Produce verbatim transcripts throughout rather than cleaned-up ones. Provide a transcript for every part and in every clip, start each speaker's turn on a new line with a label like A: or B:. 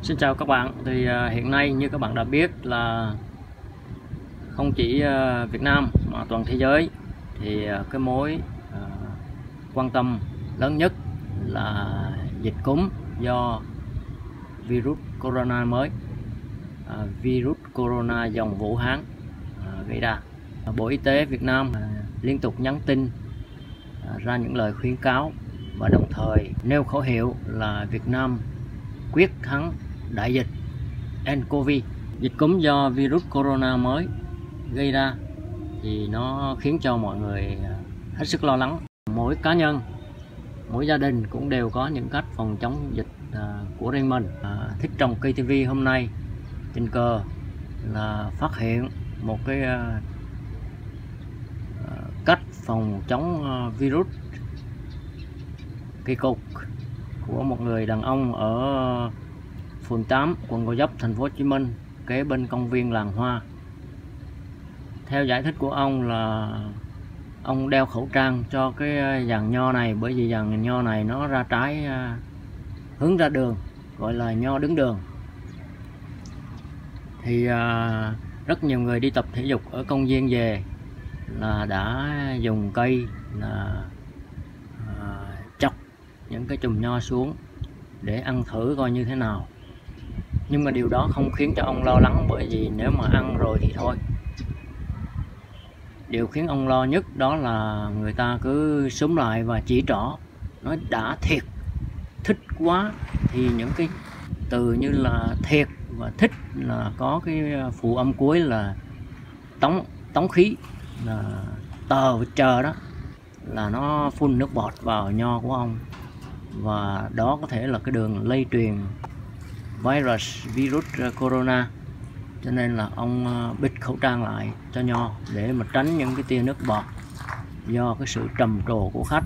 A: Xin chào các bạn. Thì uh, hiện nay như các bạn đã biết là không chỉ uh, Việt Nam mà toàn thế giới thì uh, cái mối uh, quan tâm lớn nhất là dịch cúm do virus corona mới, uh, virus corona dòng Vũ Hán uh, gây ra. Bộ Y tế Việt Nam uh, liên tục nhắn tin uh, ra những lời khuyến cáo và đồng thời nêu khẩu hiệu là Việt Nam quyết thắng đại dịch nCoV. Dịch cúm do virus corona mới gây ra thì nó khiến cho mọi người hết sức lo lắng. Mỗi cá nhân, mỗi gia đình cũng đều có những cách phòng chống dịch của riêng mình. Thích Trồng Cây ti vi hôm nay tình cờ là phát hiện một cái cách phòng chống virus kỳ cục của một người đàn ông ở phường tám, quận Gò Vấp, thành phố Hồ Chí Minh, kế bên công viên Làng Hoa. Theo giải thích của ông là ông đeo khẩu trang cho cái dàn nho này, bởi vì dàn nho này nó ra trái hướng ra đường, gọi là nho đứng đường. Thì à, rất nhiều người đi tập thể dục ở công viên về là đã dùng cây là à, chọc những cái chùm nho xuống để ăn thử coi như thế nào. Nhưng mà điều đó không khiến cho ông lo lắng, bởi vì nếu mà ăn rồi thì thôi. Điều khiến ông lo nhất đó là người ta cứ xúm lại và chỉ trỏ, nói đã thiệt, thích quá. Thì những cái từ như là thiệt và thích là có cái phụ âm cuối là tống, tống khí, là tờ và chờ đó, là nó phun nước bọt vào nho của ông. Và đó có thể là cái đường lây truyền virus virus corona, cho nên là ông bịt khẩu trang lại cho nho để mà tránh những cái tia nước bọt do cái sự trầm trồ của khách.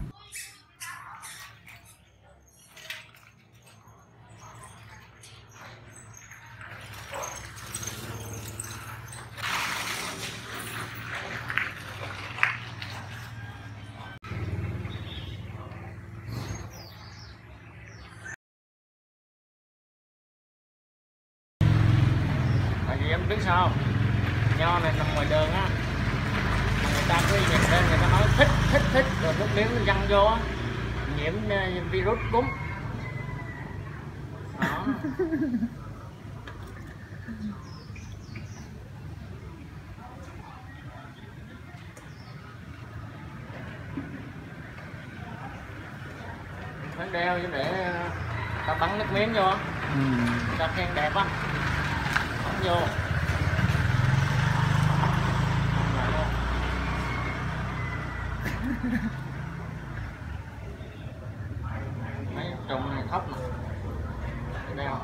A: Tại vì em biết sao, nho này nằm ngoài đường á, người ta cứ nhìn lên người ta nói thích thích thích rồi nước miếng nó văng vô á, nhiễm virus cúm đó. Phải đeo chứ để ta bắn nước miếng vô, ừ. Ta khen đẹp á, bắn vô. Mấy trùng này thấp mà đeo.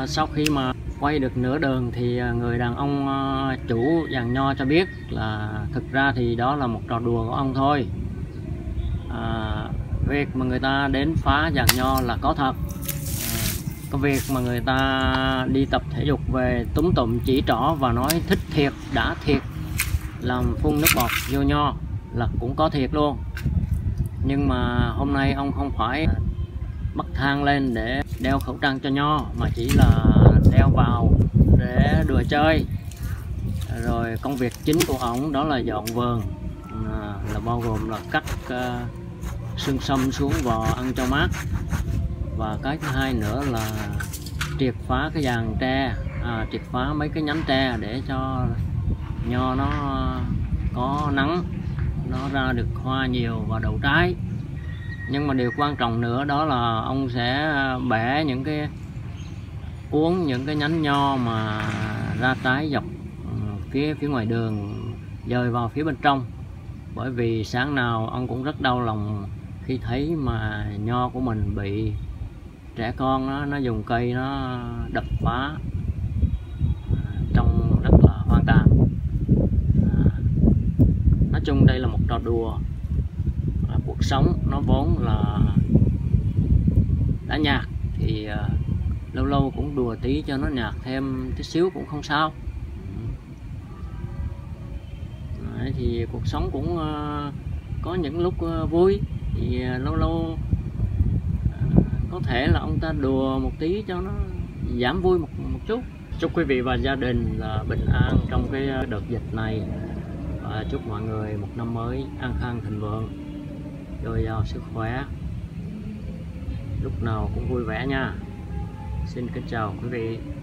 A: sau khi mà quay được nửa đường thì người đàn ông chủ giàn nho cho biết là thực ra thì đó là một trò đùa của ông thôi. À, việc mà người ta đến phá giàn nho là có thật. À, cái việc mà người ta đi tập thể dục về túm tụm chỉ trỏ và nói thích thiệt, đã thiệt, làm phun nước bọt vô nho là cũng có thiệt luôn. Nhưng mà hôm nay ông không phải bắt thang lên để đeo khẩu trang cho nho, mà chỉ là đeo vào để đùa chơi. Rồi công việc chính của ông đó là dọn vườn, à, là bao gồm là cắt uh, xương sâm xuống vò ăn cho mát. Và cái thứ hai nữa là triệt phá cái giàn tre, à, triệt phá mấy cái nhánh tre để cho nho nó có nắng, nó ra được hoa nhiều và đậu trái. Nhưng mà điều quan trọng nữa đó là ông sẽ bẻ những cái uống những cái nhánh nho mà ra trái dọc phía phía ngoài đường dời vào phía bên trong. Bởi vì sáng nào ông cũng rất đau lòng khi thấy mà nho của mình bị trẻ con nó, nó dùng cây nó đập phá, trông rất là hoang tàn. Nói chung đây là một trò đùa. Cuộc sống nó vốn là đã nhạt thì uh, lâu lâu cũng đùa tí cho nó nhạt thêm tí xíu cũng không sao. Đấy, thì cuộc sống cũng uh, có những lúc uh, vui thì uh, lâu lâu uh, có thể là ông ta đùa một tí cho nó giảm vui một, một chút. Chúc quý vị và gia đình là bình an trong cái đợt dịch này, và chúc mọi người một năm mới an khang thịnh vượng, dồi dào sức khỏe, lúc nào cũng vui vẻ nha. Xin kính chào quý vị.